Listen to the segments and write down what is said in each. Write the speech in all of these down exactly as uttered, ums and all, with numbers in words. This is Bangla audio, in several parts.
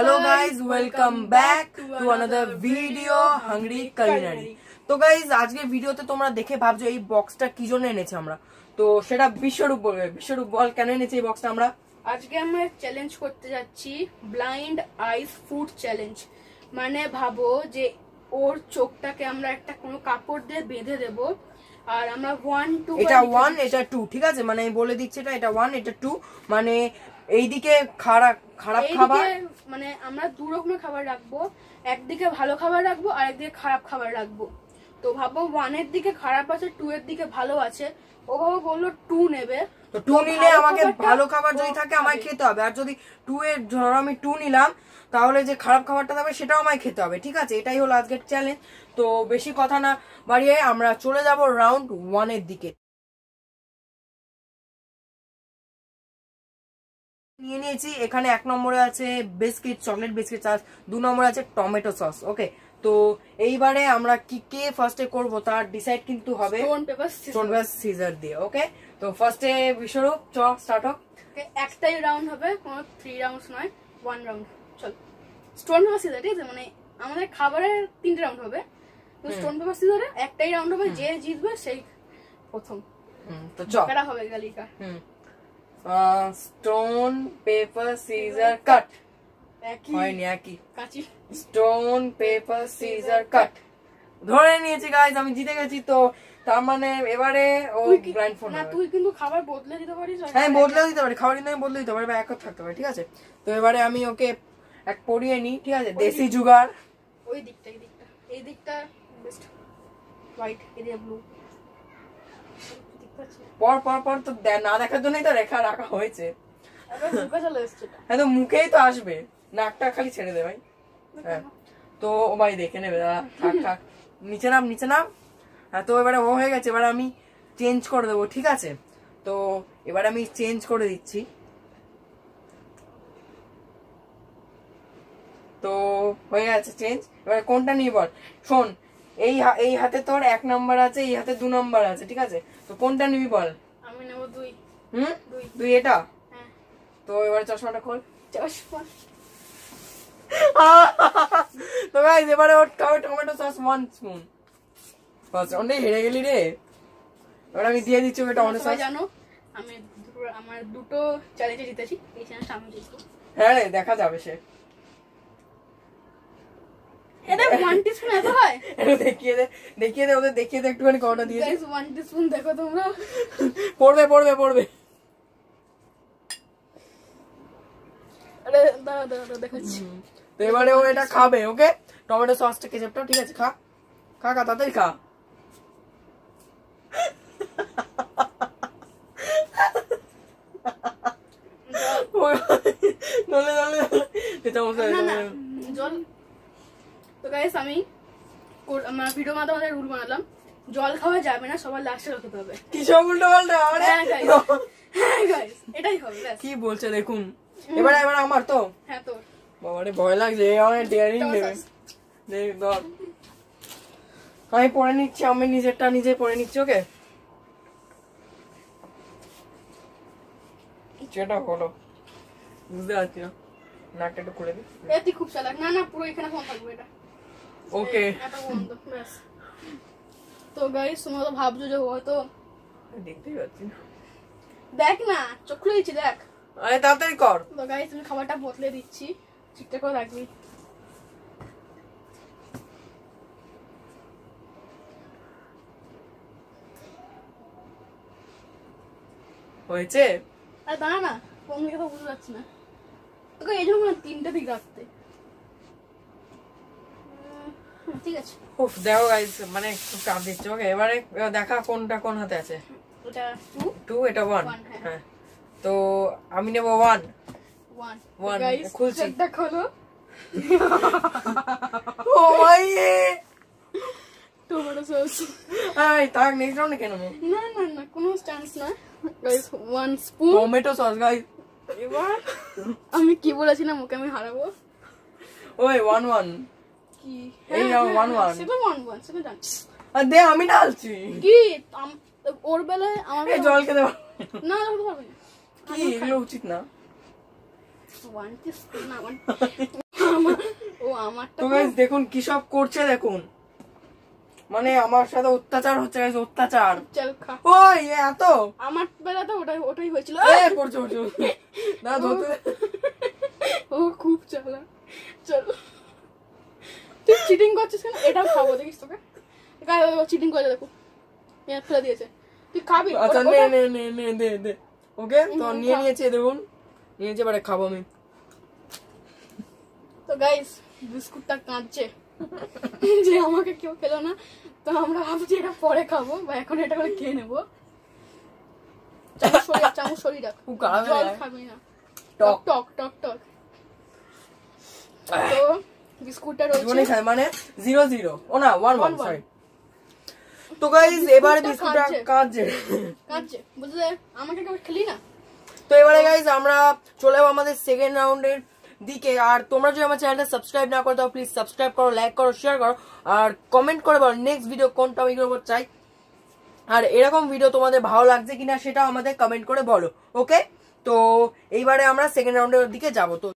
Hello guys, welcome back to another video Hungry Culinary. তো গাইজ আজকে ভিডিওতে তোমরা দেখে ভাবছো এই বক্সটা কি জন্য এনেছি আমরা, তো সেটা বিশ্বরূপ বলবে। বিশ্বরূপ বল কেন এনেছি এই বক্সটা আমরা? আজকে আমরা চ্যালেঞ্জ করতে যাচ্ছি, ব্লাইন্ড আইস ফুড চ্যালেঞ্জ। মানে ভাবো যে ওর চোখটাকে আমরা একটা কোনো কাপড় দিয়ে বেঁধে দেব, আর আমরা ওয়ান টু এটা ওয়ান এটা টু, ঠিক আছে? মানে আমি বলে দিচ্ছি এটা এটা ওয়ান এটা টু, মানে এইদিকে খারাপ খারাপ খাবার, মানে আমরা দু রকমের খাবার রাখবো, একদিকে ভালো খাবার রাখবো আর একদিকে খারাপ খাবার রাখবো। তো ভাবো ওয়ানের দিকে খারাপ আছে, টু এর দিকে ভালো আছে। ও ভাবো বললো টু নেবে, তো টু নিলে আমাকে ভালো খাবার যদি থাকে আমায় খেতে হবে, আর যদি টু এর ধরো আমি টু নিলাম তাহলে যে খারাপ খাবারটা থাকবে সেটাও আমায় খেতে হবে, ঠিক আছে? এটাই হলো আজকের চ্যালেঞ্জ। তো বেশি কথা না বাড়িয়ে আমরা চলে যাব রাউন্ড ওয়ানের দিকে। নিয়ে নিয়েছি এখানে এক নম্বরে আছে বিস্কিট, চকলেট বিস্কিট, আর দু নম্বরে আছে টমেটো সস। ওকে, তো এইবারে আমরা কি কে ফার্স্টে করব তার ডিসাইড কিন্তু হবে stone paper stone paper scissor দিয়ে। ওকে, তো ফার্স্টে বিশ্বরূপ চ স্টার্ট হোক। একটাই রাউন্ড হবে, কোনো থ্রি রাউন্ডস নয়, ওয়ান রাউন্ড। চল স্টোন পেপার সিজার, ঠিক আছে? মানে আমাদের খাবারের তিনটে রাউন্ড হবে, তো স্টোন পেপার সিজারে একটাই রাউন্ড হবে, যে জিতবে সেই প্রথম। হুম, তো চল কাটা হবে গালিকা। হুম, স্টোন পেপার সিজার কাট। একই হয়নি, একই কাচি। স্টোন পেপার সিজার কাট ধরে নিয়েছি গাইস, আমি জিতে গেছি। তো তার মানে এবারে ও ব্লাইন্ড ফোন না, তুই কিন্তু খাবার বদলে দিতে পারিস। হ্যাঁ, বদলে দিতে পারি, খাবার কিন্তু আমি বদলে দিতে পারি, বা এক থাকতে পারে, ঠিক আছে? তো এবারে আমি ওকে এক পরিয়ে নি, ঠিক আছে? দেশি জুগাড়। ওই দিকটা, এই দিকটা, এই দিকটা বেস্ট, হোয়াইট এরিয়া ব্লু। পর পর পর তো না দেখার জন্যই তো রেখা রাখা হয়েছে। হ্যাঁ, তো মুখেই তো আসবে, নাকটা খালি ছেড়ে দে ভাই। হ্যাঁ, তো ও ভাই দেখে নেবে, দাদা থাক থাক, নিচে নাম নিচে নাম। হ্যাঁ, তো এবারে ও হয়ে গেছে, এবারে আমি চেঞ্জ করে দেবো, ঠিক আছে? তো এবারে আমি চেঞ্জ করে দিচ্ছি। তো হয়ে গেছে চেঞ্জ। এবারে কোনটা নিয়ে বল। শোন, এই এই হাতে তোর এক নাম্বার আছে, এই হাতে দু নাম্বার আছে, ঠিক আছে? তো কোনটা নিবি বল? আমি নেব দুই। হুম, দুই এটা। হ্যাঁ, তো এবারে চশমাটা খোল। চশমা। তো গাইস এবারে ওর খাবে টমেটো সস ওয়ান স্পুন। বাস, অনেক হেরে গেলি রে। এবার আমি দিয়ে দিচ্ছি ওই টমেটো সস। জানো আমি আমার দুটো চ্যালেঞ্জে জিতেছি, এই চ্যালেঞ্জটা আমি জিতবো। হ্যাঁ রে, দেখা যাবে সে। এটা ওয়ান টিস্পুন এত হয়? এটা দেখিয়ে দে, দেখিয়ে দে ওদের, দেখিয়ে দে একটুখানি কতটা দিয়ে দে। গাইস ওয়ান টিস্পুন দেখো তোমরা। পড়বে পড়বে পড়বে। আরে দাঁড়া দাঁড়া দেখাচ্ছি। তো এবারে ও এটা খাবে। ওকে, টমেটো সসটা কেচাপটা, ঠিক আছে? খা খা খা, তাড়াতাড়ি খা। নলে নলে জল। তো গাইস আমি আমার ভিডিও মাধ্যমে রুল বানালাম, জল খাওয়া যাবে না, সবার লাস্টে খেতে হবে। কি সব উল্টো পাল্টা? হ্যাঁ গাইস এটাই হবে। কি বলছে দেখুন। এবার এবার আমার তো। হ্যাঁ তোর। বাবারে ভয় লাগছে, আমার ডেয়ারিং নেবে। দেখ ধর, আমি পরে নিচ্ছি, আমি নিজেরটা নিজে পরে নিচ্ছি। ওকে, যেটা হলো বুঝতে পারছি না, নাকটা একটু খুলে দিই। এটি খুব চালাক। না না, পুরো এখানে ফোন থাকবে এটা। ওকে, এটা বন্ধ ব্যাস। তো গাইস তোমরা তো ভাবছো যে হয়তো দেখতেই পাচ্ছি না। দেখ না, চোখ খুলে দিচ্ছি, দেখ। আরে তাড়াতাড়ি কর। তো গাইস আমি খাবারটা বদলে দিচ্ছি, ঠিকঠাক করে রাখবি। হয়েছে? আরে দাঁড়া না, কোন দিকে তো বুঝতে পারছি না, তোকে এই জন্য তিনটা দিক রাখতে। ঠিক আছে, উফ, দেখো গাইস মানে খুব চাপ দিচ্ছে। ওকে, এবারে দেখা কোনটা কোন হাতে আছে। এটা টু, টু, এটা ওয়ান। হ্যাঁ, হ্যাঁ, তো আমি নেব ওয়ান। ওয়ান ওয়ান গাইস খুলছি। দেখো হলো ও ভাই, টমেটো সস। এই তাক নেক্সট রাউন্ডে কেন? না না না, কোনো চান্স না guys. One spoon tomato sauce guys. এবার আমি কি বলেছিলাম ওকে আমি হারাবো। ওই ওয়ান ওয়ান কি এই ওয়ান ওয়ান, সেটা ওয়ান ওয়ান সেটা জান। আর দে আমি ঢালছি কি ওর বেলায় আমার জল খেতে না ধরতে পারবে না, কি এগুলো উচিত না। ওয়ান টিস্পুন না, ওয়ান আমারটা তো গাইস দেখুন কি সব করছে দেখুন, মানে আমার সাথে অত্যাচার হচ্ছে গাইস, অত্যাচার। চল খা। ওই এত আমার বেলা তো ওটাই ওটাই হয়েছিল। এ পড়ছে পড়ছে না ধরতে। ও খুব চালা। চল তুই চিটিং করছিস কেন? এটাও খাবো দেখিস তোকে। চিটিং করে দেখো, পেঁয়াজ ফেলে দিয়েছে, তুই খাবি? আচ্ছা নে নে নে নে দে দে ওকে। তো নিয়ে নিয়েছে দেখুন, নিয়েছে, এবারে খাবো আমি। তো গাইস বিস্কুটটা কাঁদছে যে আমাকে কেউ খেলো না, তো আমরা ভাবছি এটা পরে খাবো বা এখন এটা করে খেয়ে নেবো। চামচ সরিয়ে চামচ সরিয়ে রাখ, খুব খারাপ জল লাগে। খাবি না, টক টক টক টক। তো বিস্কুটটা রয়েছে মানে জিরো জিরো ও না one one one one। Sorry. তো গাইস এবারে বিস্কুটটা কাঁদছে কাঁদছে বুঝলে, আমাকে কেউ খেলি না। তো এবারে গাইস আমরা চলে যাবো আমাদের সেকেন্ড রাউন্ডের দিকে। আর তোমরা যদি আমার চ্যানেলটা সাবস্ক্রাইব না করো তাও প্লিজ সাবস্ক্রাইব করো, লাইক করো, শেয়ার করো, আর কমেন্ট করে বলো নেক্সট ভিডিও কোন টপিকের উপর চাই, আর এরকম ভিডিও তোমাদের ভালো লাগছে কিনা সেটাও আমাদের কমেন্ট করে বলো। ওকে, তো এইবারে আমরা সেকেন্ড রাউন্ডের দিকে যাবো। তো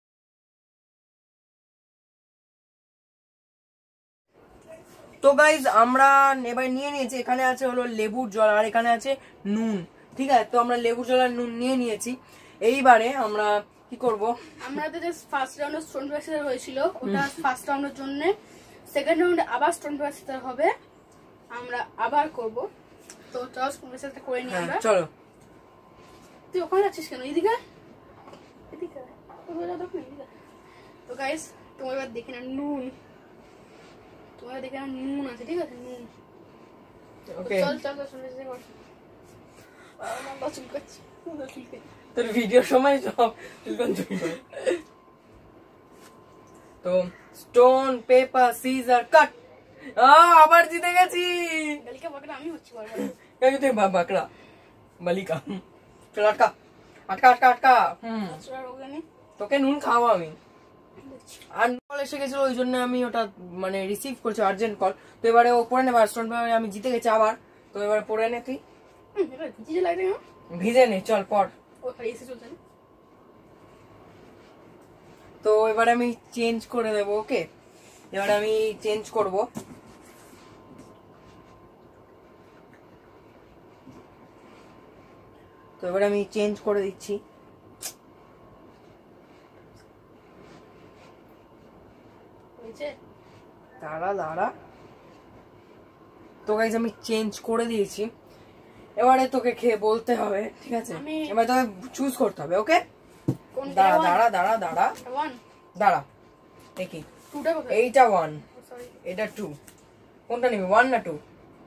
তো গাইজ আমরা এবার নিয়ে নিয়েছি, এখানে আছে হলো লেবুর জল আর এখানে আছে নুন। ঠিক আছে, তো আমরা লেবুর জল আর নুন নিয়ে নিয়েছি। এইবারে আমরা কি করব, আমাদের যে ফার্স্ট রাউন্ডে স্টোন পেপার সিজার হয়েছিল ওটা ফার্স্ট রাউন্ডের জন্য, সেকেন্ড রাউন্ডে আবার স্টোন পেপার সিজার হবে, আমরা আবার করব। তো চল স্টোন পেপার সিজারটা করে নিই আমরা। চলো। তুই ওখানে যাচ্ছিস কেন? এদিকে এদিকে তো গাইস তোমার এবার দেখে না নুন, তোমার দেখে না নুন আছে, ঠিক আছে নুন। ওকে চল চল স্টোন পেপার সিজার কর। বাবা চুলকাচ্ছি, চুলকাচ্ছি। তোর ভিডিওর সময় সব তো স্টোন পেপার সিজার কাট। আবার জিতে গেছি। বালিকা বাকরা আমি হচ্ছি বারবার। এই তুই বাকরা বালিকা। চল আটকা আটকা আটকা আটকা। হুম তোকে নুন খাওয়াবো আমি। আর কল এসে গেছিল ওই জন্য আমি ওটা মানে রিসিভ করছি, আর্জেন্ট কল। তো এবারে ও পড়ে নেবে, স্টোন পেপার আমি জিতে গেছি আবার। তো এবারে পড়ে নে তুই। ভিজে লাগে না? ভিজে নে, চল পড়। তো এবারে আমি চেঞ্জ করে দেবো। ওকে, এবারে আমি চেঞ্জ করব। তো এবারে আমি চেঞ্জ করে দিচ্ছি। দাঁড়া দাঁড়া। তো গাইজ আমি চেঞ্জ করে দিয়েছি, এবারে তোকে খেয়ে বলতে হবে, ঠিক আছে? এবার তোকে চুজ করতে হবে। ওকে, দাঁড়া দাঁড়া দাঁড়া দাঁড়া দাঁড়া দেখি, এইটা ওয়ান, এটা টু, কোনটা নিবি? ওয়ান না টু?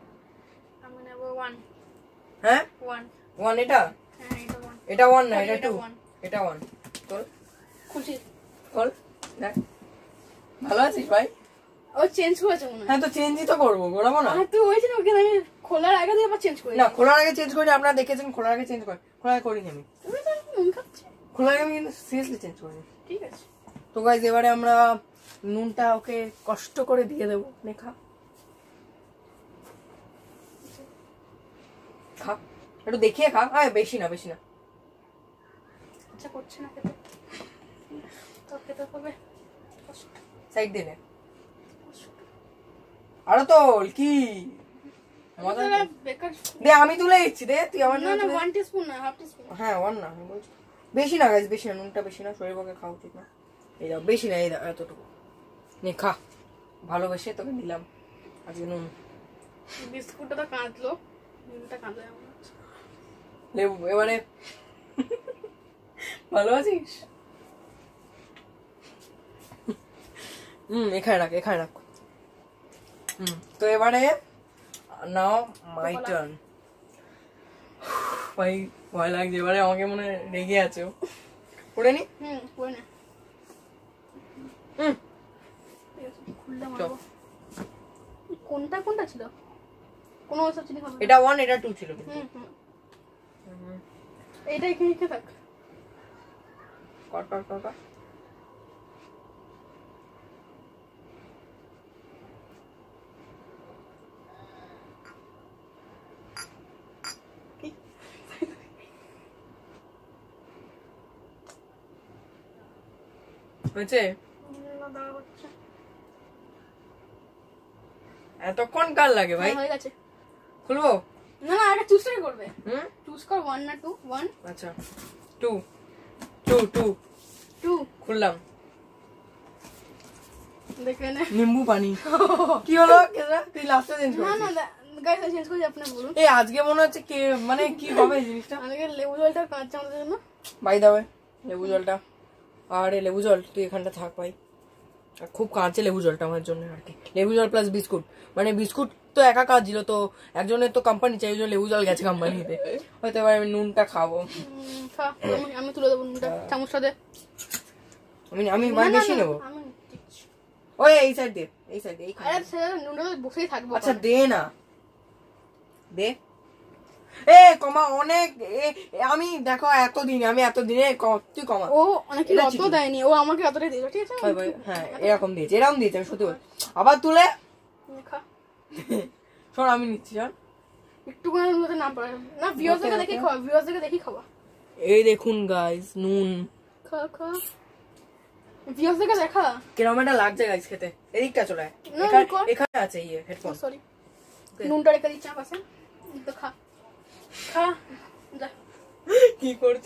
হ্যাঁ ওয়ান। এটা এটা ওয়ান না, এটা টু, এটা ওয়ান। তোর খুশি বল দেখ, ভালো আছিস ভাই? ও চেঞ্জ করেছে মনে হয়। হ্যাঁ তো চেঞ্জই তো করবো, ঘোরাবো না? তুই হয়েছে না ওখানে খোলার আগে দিয়ে আবার চেঞ্জ করে না, খোলার আগে চেঞ্জ করি, আপনারা দেখেছেন খোলার আগে চেঞ্জ করি, খোলার আগে করিনি আমি। খোলার আগে আমি কিন্তু সিরিয়াসলি চেঞ্জ করিনি। ঠিক আছে। তো গাইজ এবারে আমরা নুনটা ওকে কষ্ট করে দিয়ে দেবো। নে খা খা, একটু দেখিয়ে খা। আয় বেশি না, বেশি না। আচ্ছা করছে না খেতে, তো খেতে হবে। সাইড দে নে। আরো তো কি মজা বেকার দে, আমি তুলে দিচ্ছি। দে তুই আমার না না ওয়ান টিস্পুন না হাফ টিস্পুন। হ্যাঁ ওয়ান না, আমি বলছি বেশি না গাইজ, বেশি না, নুনটা বেশি না, শরীর পক্ষে খাওয়া উচিত না। এই দাও বেশি না, এই দাও এতটুকু নে খা, ভালোবেসে তোকে দিলাম আজকে নুন। বিস্কুটটা তো কাঁদলো, নুনটা কাঁদলো। লেবু এবারে ভালো আছিস? হম এখানে রাখ, এখানে রাখ। হম তো এবারে নাও মাই টার্ন। ভাই ভয় লাগছে, এবারে আমাকে মনে রেগে আছে। পড়ে নি? হুম পড়ে নে। হুম খুললাম আবার। কোনটা কোনটা ছিল? কোন ওসব চিনি খাবো? এটা ওয়ান, এটা টু ছিল। হুম হুম এইটা এখানে রেখে থাক। কর কর কর কর। হয়েছে? এতক্ষণ কার লাগে ভাই? হয়ে গেছে। খুলবো? না না আগে চুজ করবে। হুম চুজ কর ওয়ান না টু? ওয়ান। আচ্ছা টু টু টু টু খুললাম। দেখে নে নিম্বু পানি। কি হলো কেদা? তুই লাস্টে চেঞ্জ করছিস? না না গাইস চেঞ্জ করে আপনি বলুন। এই আজকে মনে হচ্ছে কি মানে কি হবে জিনিসটা? আজকে লেবু জলটা কাঁচা আমাদের জন্য। বাই দাও লেবু জলটা। আরে লেবু জল তুই এখানটা থাক ভাই। খুব কাঁচে লেবু জলটা আমার জন্য আর কি। লেবু জল প্লাস বিস্কুট, মানে বিস্কুট তো একা কাজ ছিল, তো একজনের তো কোম্পানি চাই, ওই লেবু জল গেছে কোম্পানিতে। হয়তো এবার আমি নুনটা খাবো। আমি তুলে দেবো নুনটা চামচটা দে। আমি আমি বেশি নেবো। ওই এই সাইড দে, এই সাইড দে। আরে স্যার নুনটা বসেই থাকবো। আচ্ছা দে না, দে। এ কমা অনেক। আমি দেখো এতদিন আমি এতদিনে তুই কমা। ও অনেক অত দেয়নি, ও আমাকে এতটাই দিল। ঠিক আছে হ্যাঁ এরকম দিয়েছে, এরকম দিয়েছে আমি সত্যি বল। আবার তুলে শোন আমি নিচ্ছি। শোন একটু করে নুনটা না পারে না, ভিউয়ার্সকে দেখি খাওয়া, ভিউয়ার্সকে দেখি খাওয়া। এই দেখুন গাইস নুন। খা খা ভিউয়ার্সকে দেখা কিরকম একটা লাগছে গাইস খেতে। এদিকটা চলে আয়, এখানে আছে ইয়ে হেডফোন। সরি নুনটা রেখে দিচ্ছি আমার পাশে। তো খা খা যা। কি করছে?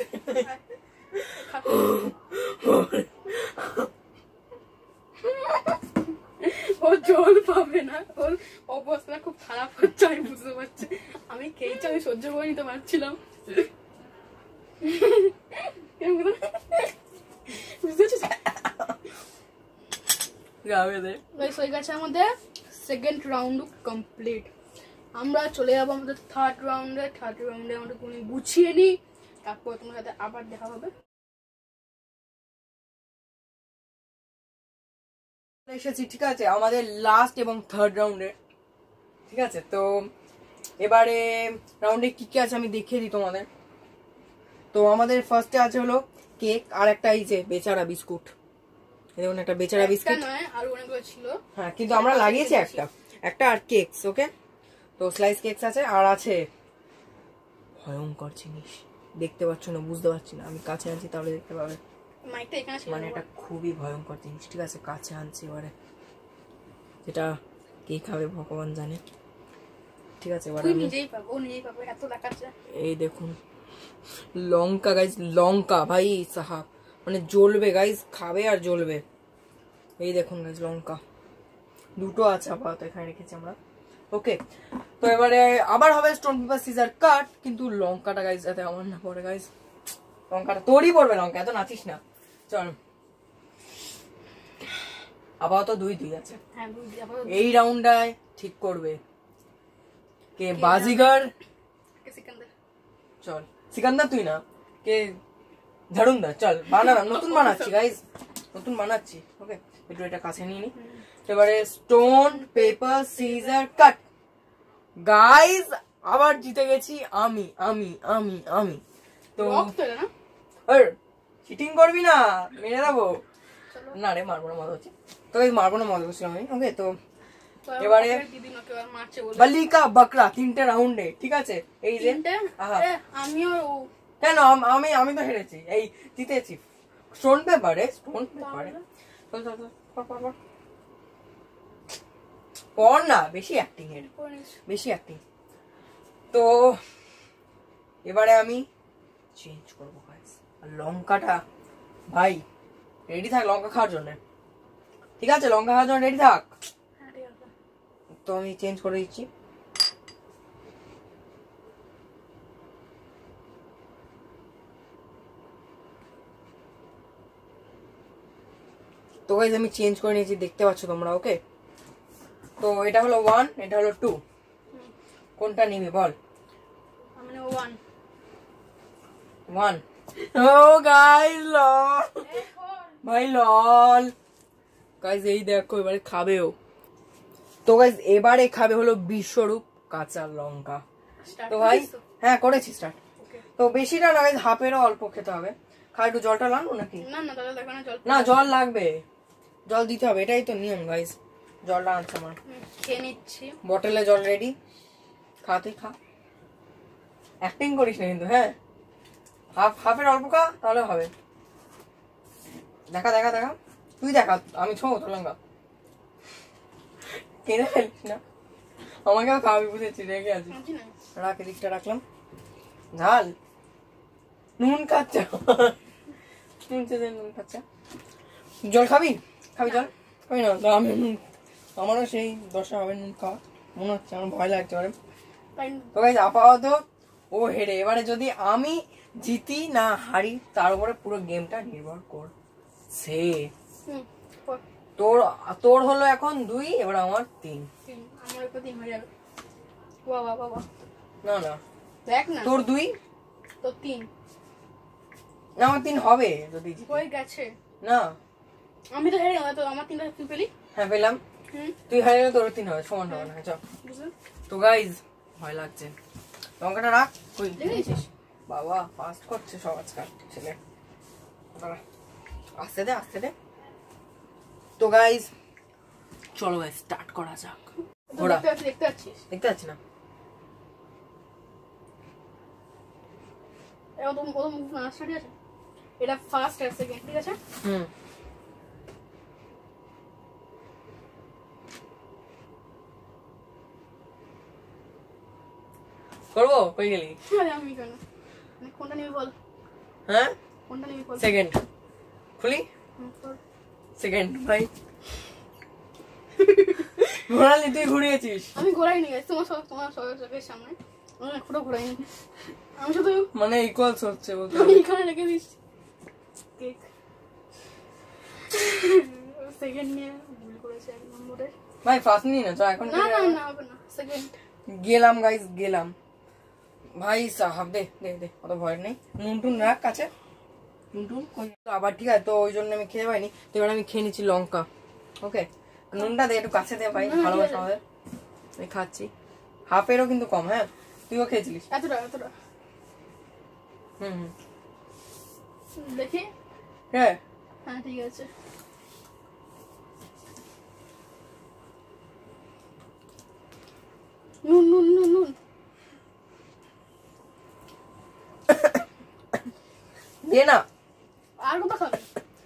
ও জল পাবে না, ওর অবস্থা খুব খারাপ হচ্ছে আমি বুঝতে পারছি। আমি খেয়েছি, আমি সহ্য করে নিতে পারছিলাম। হয়ে গেছে আমাদের সেকেন্ড রাউন্ড কমপ্লিট। আমরা চলে যাবো আমাদের থার্ড রাউন্ডে। থার্ড রাউন্ডে আমরা কোনো গুছিয়ে নিই, তারপর তোমার সাথে আবার দেখা হবে। এসেছি ঠিক আছে আমাদের লাস্ট এবং থার্ড রাউন্ডে। ঠিক আছে তো এবারে রাউন্ডে কি কি আছে আমি দেখিয়ে দিই তোমাদের। তো আমাদের ফার্স্টে আছে হলো কেক, আর একটা এই যে বেচারা বিস্কুট। দেখুন একটা বেচারা বিস্কুট নয়, আরো অনেকগুলো ছিল। হ্যাঁ কিন্তু আমরা লাগিয়েছি একটা একটা আর কেকস। ওকে তো স্লাইস কেকস আছে, আর আছে ভয়ঙ্কর জিনিস। দেখতে পাচ্ছ না, বুঝতে পারছি না, আমি কাছে আনছি তাহলে দেখতে পাবে। মানে এটা খুবই ভয়ঙ্কর জিনিস। ঠিক আছে কাছে আনছি এবারে, যেটা কে খাবে ভগবান জানে। ঠিক আছে এবারে এই দেখুন লঙ্কা গাইজ, লঙ্কা ভাই সাহাব, মানে জ্বলবে গাইজ, খাবে আর জ্বলবে। এই দেখুন গাইজ লঙ্কা দুটো আছে আপাতত এখানে রেখেছি আমরা। ওকে তো এবারে আবার হবে স্টোন পেপার সিজার কাট, কিন্তু লঙ্কাটা গাইজ যাতে আমার না পড়ে গাইজ। লঙ্কাটা তোরই পড়বে, লঙ্কা এত নাচিস না। চল আপাতত দুই দুই আছে। এই রাউন্ডটায় ঠিক করবে কে বাজিগার। চল সিকান্দার তুই না, কে ঝাড়ুনদার। চল বানানা নতুন বানাচ্ছি গাইজ, নতুন বানাচ্ছি। ওকে একটু এটা কাছে নিয়ে নি। এবারে stone paper scissor cut. Guys আবার জিতে গেছি আমি আমি আমি আমি তো চিটিং করবি না, মেরে দেবো। না রে মারবো না, মজা হচ্ছে তো মারবো না, মজা করছিলাম আমি। ওকে তো এবারে বালিকা বাকরা তিনটে রাউন্ডে। ঠিক আছে এই যে আমিও কেন আমি আমি তো হেরেছি, এই জিতেছি স্টোন পেপারে। স্টোন পেপারে পড় না, বেশি অ্যাক্টিং এর বেশি অ্যাক্টিং। তো এবারে আমি চেঞ্জ করবো গাইস। আর লঙ্কাটা ভাই রেডি থাক লঙ্কা খাওয়ার জন্য। ঠিক আছে লঙ্কা খাওয়ার জন্য রেডি থাক। তো আমি চেঞ্জ করে দিচ্ছি। তো গাইস আমি চেঞ্জ করে নিয়েছি, দেখতে পাচ্ছ তোমরা। ওকে তো এটা হলো ওয়ান, এটা হলো টু, কোনটা নিবি বল? One one. ও গাইস লল ভাই লল গাইস, এই দেখো এবারে খাবেও। তো গাইস এবারে খাবে হলো বিশ্বরূপ কাঁচা লঙ্কা। তো ভাই হ্যাঁ করেছি স্টার্ট। তো বেশিটা না গাইস, হাফেরও অল্প খেতে হবে। খা, একটু জলটা লাগবো নাকি? না না দাদা দেখো না জল, না জল লাগবে, জল দিতে হবে, এটাই তো নিয়ম গাইস। জলটা আনছে আমার, খেয়ে নিচ্ছি। বটলে জল রেডি, খা তুই খা। অ্যাক্টিং করিস না কিন্তু, হ্যাঁ হাফ হাফের অল্প খা তাহলে হবে। দেখা দেখা দেখা তুই দেখা, আমি ছো তো লঙ্কা কেঁদে ফেলিস না। আমাকেও খাওয়াবি বুঝেছি, রেগে আছি। রাখ, এদিকটা রাখলাম। ঝাল নুন খাচ্ছা, নুন চেয়ে নুন খাচ্ছা। জল খাবি? খাবি জল? খাবি না তো আমি নুন, আমারও সেই দশা হবে নুন খাওয়া মনে হচ্ছে, আমার ভয় লাগছে। এবারে তো গাইস আপাতত ও হেরে, এবারে যদি আমি জিতি না হারি তার উপরে পুরো গেমটা নির্ভর করছে। তোর তোর হলো এখন দুই, এবার আমার তিন। না না দেখ না, তোর দুই তোর তিন, আমার তিন হবে যদি হয়ে গেছে। না আমি তো হেরে গেলাম, তো আমার তিনটা তুই পেলি। হ্যাঁ পেলাম, তুই হারে গেলে তোর তিন হবে, সমান হবে না। চল তো গাইজ ভয় লাগছে, লঙ্কাটা রাখ। তুই দেখেছিস বাবা ফাস্ট করছে সব আজকাল ছেলে, আস্তে দে আস্তে দে। তো গাইজ চলো গাইজ স্টার্ট করা যাক। ঘোড়া দেখতে পাচ্ছিস? দেখতে পাচ্ছি না। এটা ফার্স্ট আর সেকেন্ড, ঠিক আছে? হুম করবো, কই গেলি? আমি কেন, কোনটা নিবি বল? হ্যাঁ কোনটা নিবি বল? সেকেন্ড খুলি, সেকেন্ড ভাই। ঘোরালি তুই, ঘুরিয়েছিস। আমি ঘোরাই নি, তোমার সব তোমার সবার সামনে আমি এখনো ঘোরাইনি। আমি শুধু মানে ইকুয়ালস হচ্ছে বলতে, আমি এখানে রেখে দিচ্ছি কেক। সেকেন্ড নিয়ে ভুল করেছে এক নম্বরে। ভাই ফার্স্ট নি না, তো এখন না না না হবে না, সেকেন্ড গেলাম গাইস, গেলাম ভাই সাহাব। দে দে দে, অত ভয় নেই। নুন টুন রাখ কাছে, নুন টুন আবার, ঠিক আছে? তো ওই জন্য আমি খেয়ে পাইনি, তো এবার আমি খেয়ে নিচ্ছি লঙ্কা। ওকে নুনটা দে একটু কাছে দে ভাই, ভালোবাসা আমাদের। আমি খাচ্ছি, হাফেরও কিন্তু কম। হ্যাঁ তুইও খেয়েছিলিস এতটা এতটা। হুম হুম দেখি। হ্যাঁ হ্যাঁ ঠিক আছে। নুন নুন নুন নুন দে না, আর কত খাবে?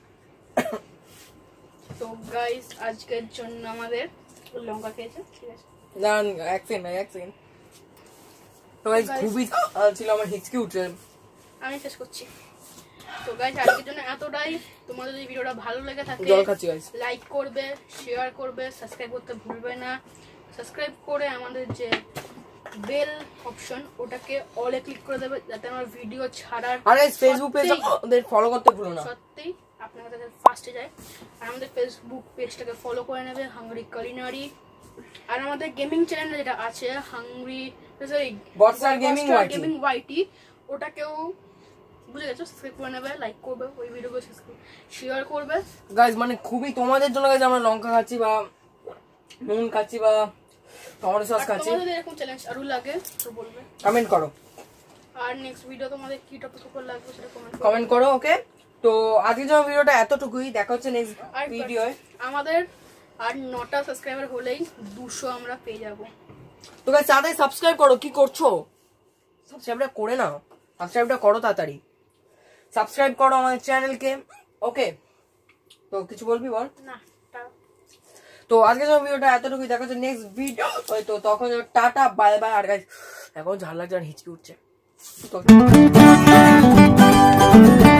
তো গাইস আজকের জন্য আমাদের লঙ্কা খেয়েছে, ঠিক আছে? দাঁড়ান এক সেকেন্ড এক সেকেন্ড। তো গাইস খুবই ঝাল ছিল, আমার হিচকি উঠছে। আমি শেষ করছি। তো গাইস আজকের জন্য এতটাই। তোমাদের যদি ভিডিওটা ভালো লেগে থাকে জল খাচ্ছি গাইস, লাইক করবে, শেয়ার করবে, সাবস্ক্রাইব করতে ভুলবে না। সাবস্ক্রাইব করে আমাদের যে বেল অপশন ওটাকে অলে ক্লিক করে দেবে, যাতে আমার ভিডিও ছাড়ার আর গাইস ফেসবুক পেজ আমাদের ফলো করতে ভুলো না, সত্যি আপনার কাছে ফার্স্টে যায়। আর আমাদের ফেসবুক পেজটাকে ফলো করে নেবে, হাংরি কুলিনারি। আর আমাদের গেমিং চ্যানেল যেটা আছে হাংরি সরি বটস্টার গেমিং গেমিং ওয়াইটি, ওটাকেও বুঝে গেছো, সাবস্ক্রাইব করে নেবে, লাইক করবে, ওই ভিডিওকে শেয়ার করবে গাইস। মানে খুবই তোমাদের জন্য গাইস আমরা লঙ্কা খাচ্ছি বা নুন খাচ্ছি বা টমেটো সস খাচ্ছি। তোমাদের এরকম চ্যালেঞ্জ আরো লাগে তো বলবে, কমেন্ট করো। আর নেক্সট ভিডিও তোমাদের কি টপিক উপর লাগবে সেটা কমেন্ট করো কমেন্ট করো ওকে। তো আজকের জন্য ভিডিওটা এতটুকুই, দেখা হচ্ছে নেক্সট ভিডিওয়ে। আমাদের আর নটা সাবস্ক্রাইবার হলেই দুশো আমরা পেয়ে যাব। তো গাইস তাড়াতাড়ি সাবস্ক্রাইব করো, কি করছো? সাবস্ক্রাইবটা করে নাও, সাবস্ক্রাইবটা করো তাড়াতাড়ি, সাবস্ক্রাইব করো আমাদের চ্যানেলকে। ওকে তো কিছু বলবি বল? না তো আজকের জন্য ভিডিওটা এতটুকুই, দেখা হচ্ছে নেক্সট ভিডিও। তো তখন টাটা বাই বাই। আর গাইস এখন ঝাল লাগছে আর হিচকি উঠছে।